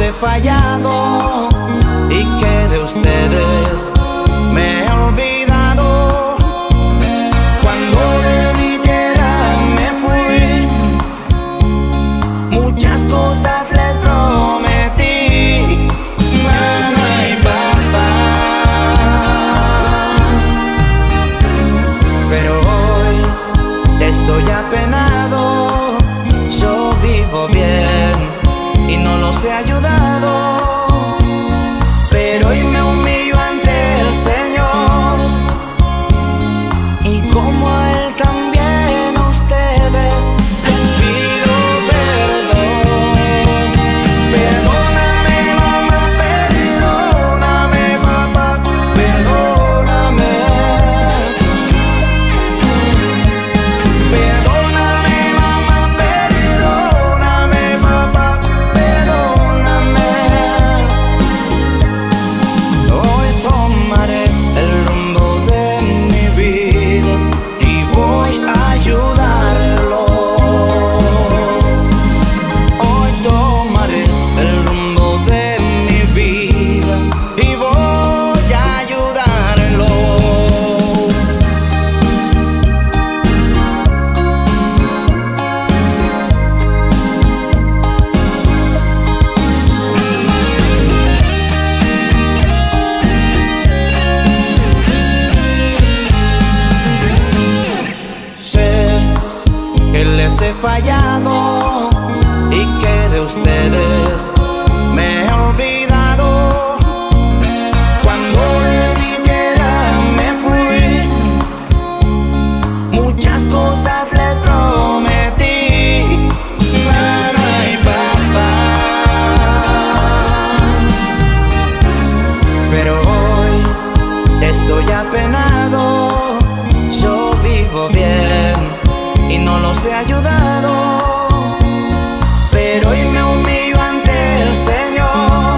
he fallado y que de ustedes me he olvidado. Cuando de mi tierra me fui, muchas cosas les prometí, mamá y papá. Pero hoy estoy apenado, yo vivo bien y no los he ayudado. Pero hoy me humillo ante el Señor, y como a Él también a ustedes les pido perdón. Perdóname mamá, perdóname papá, perdóname. Perdóname mamá, perdóname papá, perdóname. Hoy tomaré el rumbo de mi vida y voy a ayudarlos. Hoy tomaré el rumbo de mi vida y voy a ayudarlos. Sé que les he fallado y que de ustedes me he olvidado. Cuando de mi tierra me fui, muchas cosas les prometí, mamá y papá. Pero hoy estoy apenado, yo vivo bien y no los he ayudado. Pero hoy me humillo ante el Señor,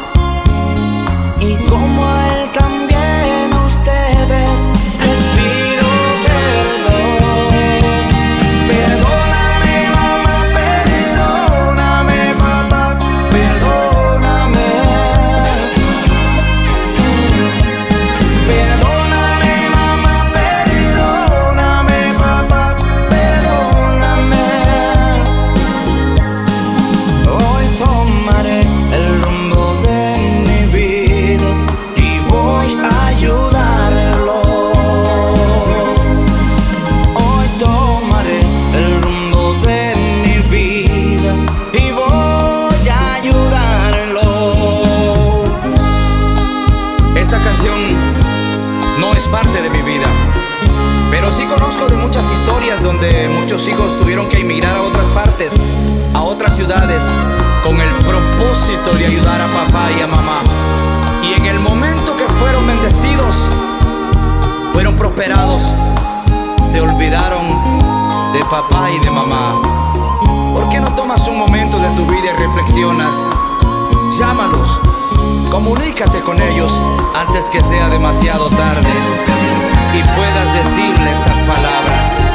y como a Él también a ustedes les pido perdón. Perdóname mamá, perdóname papá, perdóname. Perdóname mamá, perdóname papá, perdóname. Hoy tomaré el rumbo de mi vida y voy a ayudarlos. Hoy tomaré el rumbo de mi vida y voy a ayudarlos. Esta canción no es parte de mi vida, pero sí conozco de muchas historias donde muchos hijos tuvieron que emigrar a otras partes, a otras ciudades, con el propósito de ayudar a papá y a mamá. Y en el momento que fueron bendecidos, fueron prosperados, se olvidaron de papá y de mamá. ¿Por qué no tomas un momento de tu vida y reflexionas? Llámalos, comunícate con ellos antes que sea demasiado tarde y puedas decirle estas palabras.